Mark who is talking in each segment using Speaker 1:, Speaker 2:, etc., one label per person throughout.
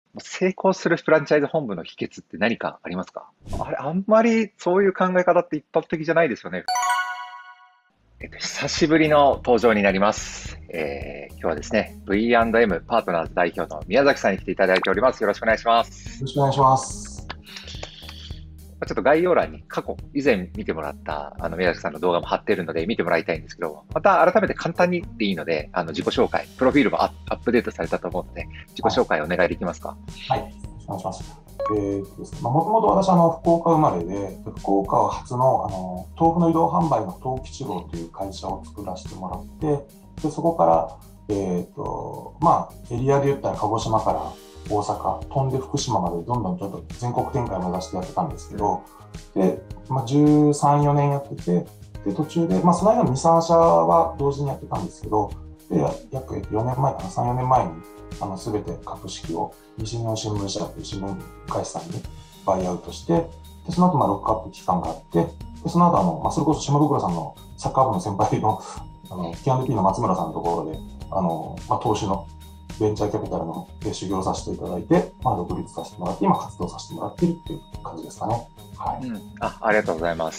Speaker 1: 成功するフランチャイズ本部の秘訣って何かありますか？あれ、あんまりそういう考え方って一般的じゃないですよね。久しぶりの登場になります。今日はですね、V&M パートナーズ代表の宮崎さんに来ていただいております。よろしくお願いします。
Speaker 2: ろしくお願いします。
Speaker 1: ちょっと概要欄に過去、以前見てもらった宮崎さんの動画も貼っているので見てもらいたいんですけど、また改めて簡単にでいいので、自己紹介、プロフィールもアップデートされたと思うので、自己
Speaker 2: はい。
Speaker 1: 紹介お願いできますか？
Speaker 2: はい。よろしくお願いします。ですね、もともと私、福岡生まれで、福岡初の、豆腐の移動販売の東吉郎という会社を作らせてもらって、で、そこから、エリアで言ったら鹿児島から大阪、飛んで福島までどんどんちょっと全国展開を目指してやってたんですけど、で、13、4年やってて、で、途中で、その間2、3社は同時にやってたんですけど、で、約4年前かな、3、4年前に、すべて株式を西日本新聞社という新聞会社さんにバイアウトして、でその後ロックアップ期間があって、でその後それこそ島袋さんのサッカー部の先輩のK&P の松村さんのところで投資のベンチャーキャピタルの修行させていただいて、独立させてもらって、今活動させてもらっているっていう感じですかね。はい。
Speaker 1: ありがとうございます。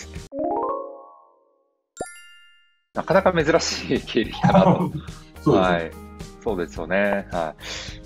Speaker 1: なかなか珍しい経歴かなと。
Speaker 2: そうですね。
Speaker 1: はい。そうですよね。はい。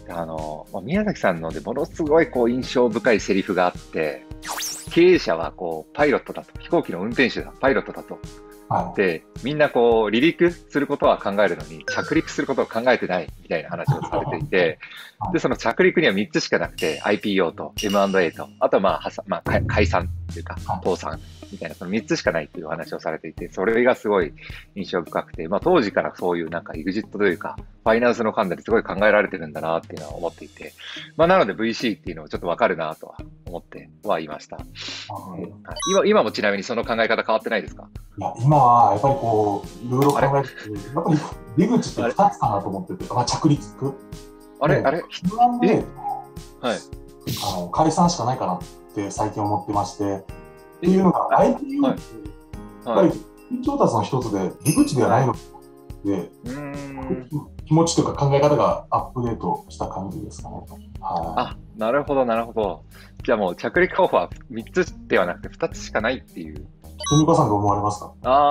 Speaker 1: 宮崎さんのでものすごい印象深いセリフがあって、経営者はパイロットだと。飛行機の運転手だ。パイロットだと。
Speaker 2: はい。
Speaker 1: で、みんな離陸することは考えるのに、着陸することを考えてないみたいな話をされていて、で、その着陸には3つしかなくて、IPO と M&A と、あとは解散っていうか、倒産みたいな、その3つしかないっていうお話をされていて、それがすごい印象深くて、当時からそういうエグジットというか、ファイナンスの観点ですごい考えられてるんだなっていうのは思っていて、なので VC っていうのもちょっとわかるなとは思ってはいました。今もちなみにその考え方変わってないですか？
Speaker 2: いや、今はやっぱりいろいろ考えてて、やっぱり出口って2つかなと思ってて、着陸。
Speaker 1: あれ
Speaker 2: M&A
Speaker 1: はい。
Speaker 2: 解散しかないかなって最近思ってまして、っていうのが IPO ってやっぱり資金調達の一つで出口ではないので、気持ちというか考え方がアップデートした感じですかね。
Speaker 1: あ、なるほど、なるほど。じゃあもう着陸候補は3つではなくて2つしかないっていう。
Speaker 2: 富岡さんどう思われますか？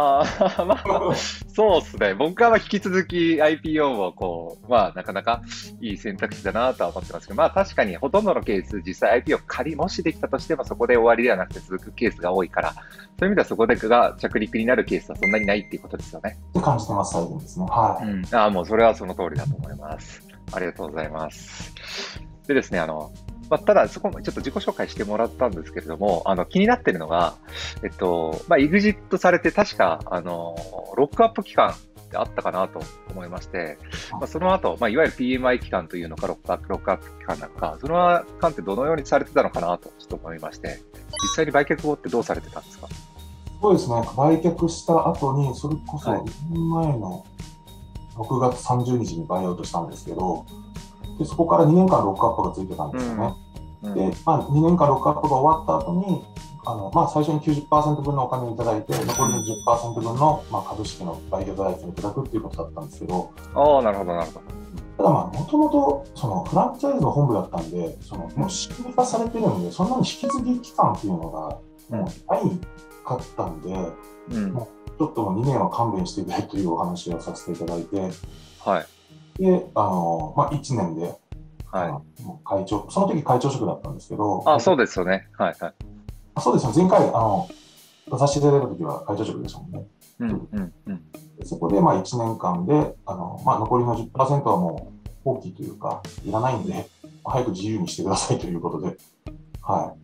Speaker 1: そうですね。僕は引き続き IPO をなかなかいい選択肢だなとは思ってますけど、確かにほとんどのケース、実際 IPO もしできたとしてもそこで終わりではなくて続くケースが多いから、そういう意味ではそこでが着陸になるケースはそんなにないっていうことですよね。
Speaker 2: って感じてます、最近ですね。は
Speaker 1: もうそれはその通りだと思います。ありがとうございます。でですね、ただそこもちょっと自己紹介してもらったんですけれども、気になってるのが、エグジットされて確か、ロックアップ期間ってあったかなと思いまして、その後、いわゆる PMI 期間というのか、ロックアップ期間なのか、その期間ってどのようにされてたのかなとちょっと思いまして、実際に売却後ってどうされてたんですか？
Speaker 2: そうですね、売却した後に、それこそ
Speaker 1: はい。
Speaker 2: 1年前の6月30日にバイアウトしたんですけど、でそこから2年間ロックアップがついてたんですよね。で、2年間ロックアップが終わった後に、最初に 90% 分のお金をいただいて、残りの 10% 分の、株式の売却代金をいただくっていうことだったんですけど、
Speaker 1: なるほど、なるほど。
Speaker 2: ただもともとフランチャイズの本部だったんで、もう仕組み化されてるんで、そんなに引き継ぎ期間っていうのがもうないかったんで、もうちょっともう2年は勘弁してくれというお話をさせていただいて、
Speaker 1: はい。
Speaker 2: で、1年で、会長、その時会長職だったんですけど、
Speaker 1: そうですよね。はい、はい。
Speaker 2: そうですよ、前回、出させていただいた時は会長職でしたもんね。そこで1年間で、残りの 10% はもう放棄というか、いらないんで、早く自由にしてくださいということで、はい。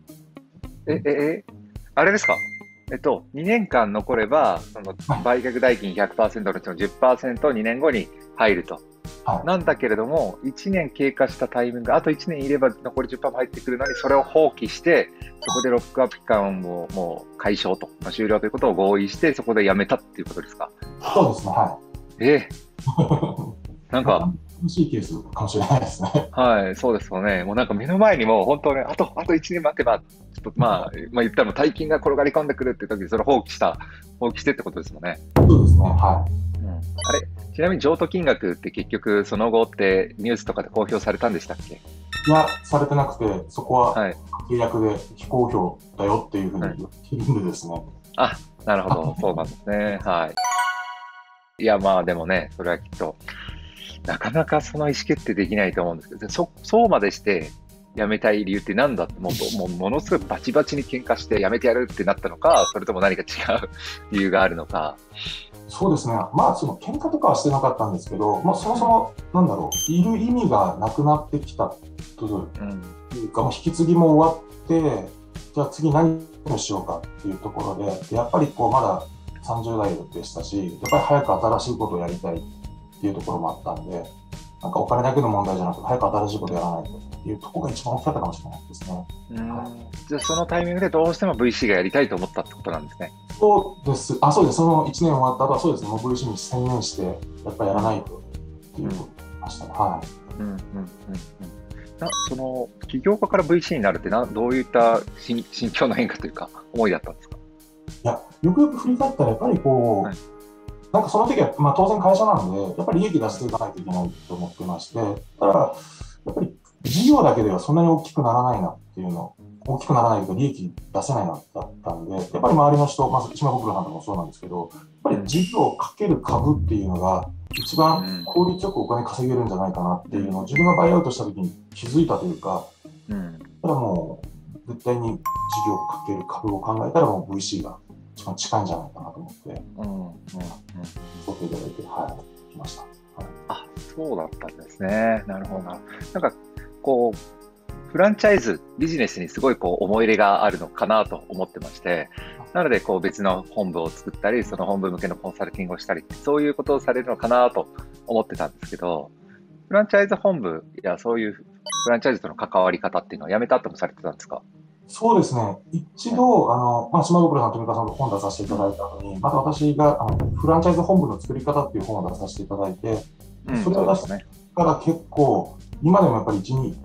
Speaker 1: あれですか2年間残れば、その売却代金 100% のうちの 10% を2年後に入ると。なんだけれども、1年経過したタイミング、あと1年いれば残り 10% も入ってくるのに、それを放棄して、そこでロックアップ期間をもう解消と、終了ということを合意して、そこでやめたっていうことですか？
Speaker 2: そうですね、はい。
Speaker 1: なんか、
Speaker 2: 楽しいケースかもしれないですね。
Speaker 1: はい、そうですよね。もう目の前にも本当ね、あと1年待てば、ちょっと言ったらもう大金が転がり込んでくるっていう時にそれを放棄してってことですもんね。
Speaker 2: そうですね、はい。
Speaker 1: あれ、ちなみに譲渡金額って結局その後ってニュースとかで公表されたんでしたっけ？
Speaker 2: いや、されてなくて、そこは
Speaker 1: はい。
Speaker 2: 契約で非公表だよっていうふうに
Speaker 1: はい。
Speaker 2: 言っているんでですね。
Speaker 1: あ、なるほど。そうなんですね。はい。いや、まあでもね、それはきっと、なかなかその意思決定できないと思うんですけど、そうまでして辞めたい理由って何だって、もうものすごいバチバチに喧嘩して辞めてやるってなったのか、それとも何か違う理由があるのか。
Speaker 2: そうですね、まあ、その喧嘩とかはしてなかったんですけど、まあ、そも
Speaker 1: うん、
Speaker 2: そも、なんだろう、いる意味がなくなってきたと
Speaker 1: うん、
Speaker 2: いうか、もう引き継ぎも終わって、じゃあ次何をしようかっていうところで、やっぱりこうまだ30代でしたし、やっぱり早く新しいことをやりたいっていうところもあったんで、なんかお金だけの問題じゃなくて、早く新しいことやらないとっていうところが一番大きかったかもしれないですね。
Speaker 1: う
Speaker 2: はい、
Speaker 1: ん。じゃあそのタイミングでどうしても VC がやりたいと思ったってことなんですね。
Speaker 2: そうです。あ、そうです。その1年終わった後はそうですね。もう VC に専念して、やっぱりや
Speaker 1: うん、
Speaker 2: らないとってい
Speaker 1: うん、
Speaker 2: うことになりましたね。はい。
Speaker 1: うん、うん、うん。うん。その、起業家から VC になるってどういった心境の変化というか、思いだったんですか？
Speaker 2: いや、よくよく振り返ったら、やっぱりこ
Speaker 1: はい。
Speaker 2: う、なんかその時は、まあ当然会社なんで、やっぱり利益出していかないといけないと思ってまして、ただ、やっぱり事業だけではそんなに大きくならないなっていうの、大きくならないと利益出せないなだったんで、やっぱり周りの人、まず島袋さんとかもそうなんですけど、やっぱり
Speaker 1: うん、
Speaker 2: 事業をかける株っていうのが、一番
Speaker 1: うん、
Speaker 2: 効率よくお金稼げるんじゃないかなって
Speaker 1: うん、
Speaker 2: いうのを自分がバイアウトした時に気づいたというか、
Speaker 1: うん。
Speaker 2: ただもう、絶対に事業をかける株を考えたらもう VC が一番近いんじゃないかなと思って、
Speaker 1: うん、うん、うん。
Speaker 2: 取っていただいて、はい、来ました。はい、
Speaker 1: あ、そうだったんですね。なるほどな。なんか、こう、フランチャイズ、ビジネスにすごいこう思い入れがあるのかなと思ってまして、なのでこう別の本部を作ったり、その本部向けのコンサルティングをしたり、そういうことをされるのかなと思ってたんですけど、フランチャイズ本部やそういうフランチャイズとの関わり方っていうのは辞めた後もされてたんですか？
Speaker 2: そうですね、一
Speaker 1: はい。
Speaker 2: 度、まあ、島袋さん、富川さんと本出させてい
Speaker 1: うん。
Speaker 2: ただいた後に、また私がフランチャイズ本部の作り方っていう本を出させていただいて、
Speaker 1: うん、
Speaker 2: それを出して
Speaker 1: そうですよね。
Speaker 2: から結構、今でもやっぱり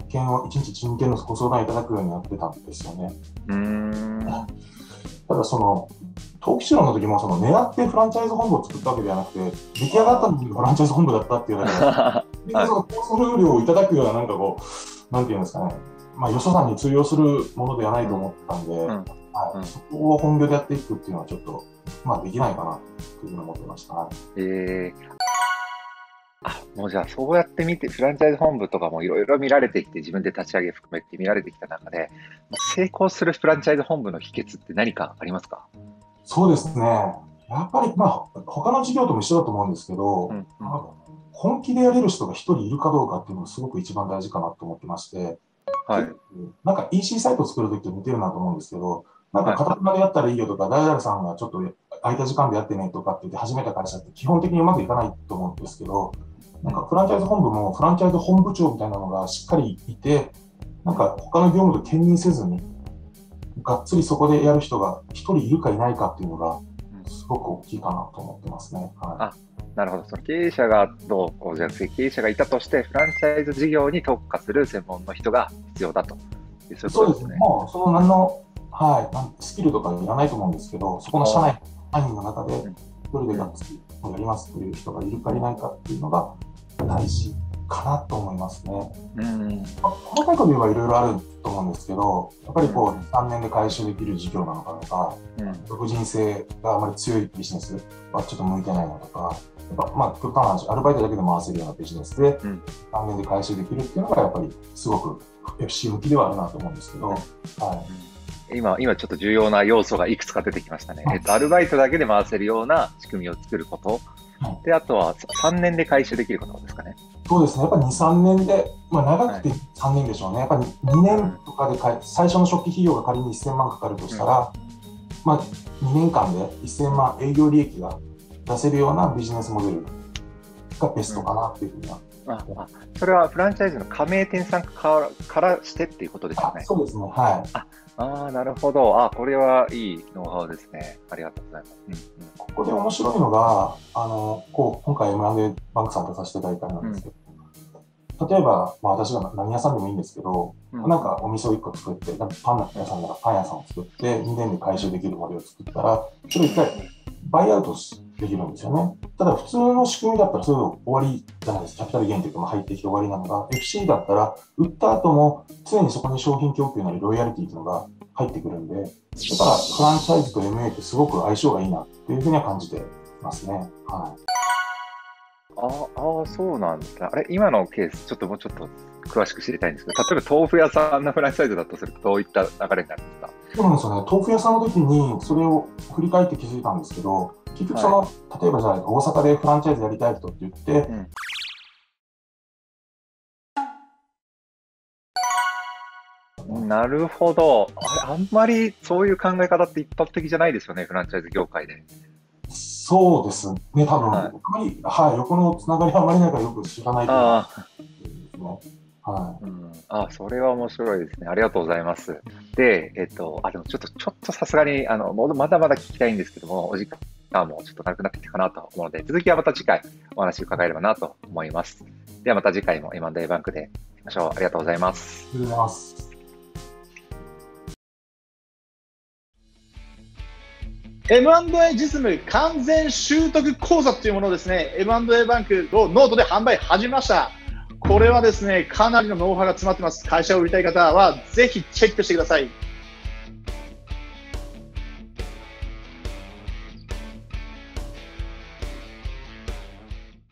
Speaker 2: 1日1、2件のご相談いただくようになってたんですよね。
Speaker 1: うーん。
Speaker 2: ただその、登記士の時もその狙ってフランチャイズ本部を作ったわけではなくて、出来上がった
Speaker 1: あ
Speaker 2: のにフランチャイズ本部だったっていうだけで、
Speaker 1: あ。
Speaker 2: 全然
Speaker 1: はい。
Speaker 2: そのコースルールをいただくような、なんかこう、なんていうんですかね、まあ、よそさんに通用するものではない
Speaker 1: うん、
Speaker 2: と思ったんで、
Speaker 1: うん、
Speaker 2: はい、
Speaker 1: うん。
Speaker 2: そこを本業でやっていくっていうのはちょっと、まあ、できないかなというふうに思ってました。はい、
Speaker 1: ええ。あ、もうじゃあそうやって見て、フランチャイズ本部とかもいろいろ見られてきて、自分で立ち上げ含めて見られてきた中で、成功するフランチャイズ本部の秘訣って何かありますか？
Speaker 2: そうですね、やっぱり、まあ、他の事業とも一緒だと思うんですけど、
Speaker 1: うん、うん。
Speaker 2: 本気でやれる人が一人いるかどうかっていうのがすごく一番大事かなと思ってまして、
Speaker 1: はい、
Speaker 2: なんか EC サイトを作るときと似てるなと思うんですけど、なんか
Speaker 1: はい。
Speaker 2: 片手間でやったらいいよとか、誰々さんがちょっと空いた時間でやってねとかって言って始めた会社って基本的にうまくいかないと思うんですけど、なんか
Speaker 1: うん、
Speaker 2: フランチャイズ本部もフランチャイズ本部長みたいなのがしっかりいて、なん
Speaker 1: うん、
Speaker 2: か他の業務と兼任せずに、がっつりそこでやる人が一人いるかいないかっていうのが、
Speaker 1: うん。
Speaker 2: すごく大きいかなと思ってますね。は
Speaker 1: あ、なるほど。その経営者がどうこうじゃなくて、経営者がいたとして、フランチャイズ事業に特化する専門の人が必要だという、そういう
Speaker 2: い。そうですね。
Speaker 1: ことですね。
Speaker 2: もうその何の、はい、スキルとかいらないと思うんですけど、そこの社内
Speaker 1: ああ、
Speaker 2: の社員の中で
Speaker 1: うん、
Speaker 2: 一人で
Speaker 1: うん、
Speaker 2: がっつりやりますという人がいるかいないかっていうのが大事かなと思いますね。
Speaker 1: うん、
Speaker 2: 細かいこと言えばいろいろあると思うんですけど、やっぱ
Speaker 1: うん、
Speaker 2: りこう3年で回収できる事業なのかとか、
Speaker 1: うん、
Speaker 2: 独人性があまり強いビジネスはちょっと向いてないなとか、やっぱまあ極端な話、アルバイトだけで回せるようなビジネスで
Speaker 1: うん、
Speaker 2: 3年で回収できるっていうのがやっぱりすごく FC 向きではあるなと思うんですけど、
Speaker 1: うん。
Speaker 2: はい
Speaker 1: 今ちょっと重要な要素がいくつか出てきましたね。アルバイトだけで回せるような仕組みを作ること。
Speaker 2: はい、
Speaker 1: で、あとは3年で回収できることですかね。
Speaker 2: そうですね、やっぱ2、3年で、まあ、長
Speaker 1: はい。
Speaker 2: くて3年でしょうね、やっぱり2年
Speaker 1: うん、
Speaker 2: とかで最初の初期費用が仮に1000万かかるとし
Speaker 1: うん。
Speaker 2: たら、まあ、2年間で1000万営業利益が出せるようなビジネスモデルがベス
Speaker 1: うん。
Speaker 2: トかなっていうふうには。
Speaker 1: それはフランチャイズの加盟店さんからしてっていうことですよね。
Speaker 2: そうですね、はい。
Speaker 1: なるほど。これはいいノウハウですね。ありがとうございます。
Speaker 2: ここで面白いのが、今回 M&A バンクさんとさせていただいたん
Speaker 1: うん、うん、
Speaker 2: ですけど、例えば、まあ、私が何屋さんでもいいんですけど、
Speaker 1: うん、
Speaker 2: なんかお店を1個作って、なんかパン屋さんならパン屋さんを作って、2年で回収できるモデルを作ったら、それを1回バイアウトできるんですよね。ただ普通の仕組みだったらそれ終わりじゃないですか。キャピタルゲインというか入ってきて終わりなのが、FC だったら売った後も常にそこに商品供給なりロイヤリティというのが入ってくるんで、だからフランチャイズと MA ってすごく相性がいいなっていうふうには感じてますね。はい。
Speaker 1: そうなんですね。今のケース、もうちょっと詳しく知りたいんですけど、例えば豆腐屋さんのフランチャイズだとすると、どういった流れになるんですか？
Speaker 2: そうなんですよね。豆腐屋さんの時にそれを振り返って気づいたんですけど、結局例えばじゃあ大阪でフランチャイズやりたい人って言って、
Speaker 1: なるほど。あんまりそういう考え方って一般的じゃないですよね、フランチャイズ業界で。
Speaker 2: そうですね、多分、あまり、横のつながりはあまりないからよく知らないと思うんですね。
Speaker 1: それは面白いですね。ありがとうございます。で、でもちょっとさすがに、まだまだ聞きたいんですけども、お時間もちょっとなくなってきたかなと思うので、続きはまた次回お話を伺えればなと思います。ではまた次回も M&A バンクでいきましょう。ありがとうございます。
Speaker 2: ありがとうございます。
Speaker 3: M&A 実務完全習得講座というものをですね、M&A バンクをノートで販売始めました。これはですね、かなりのノウハウが詰まってます。会社を売りたい方はぜひチェックしてください。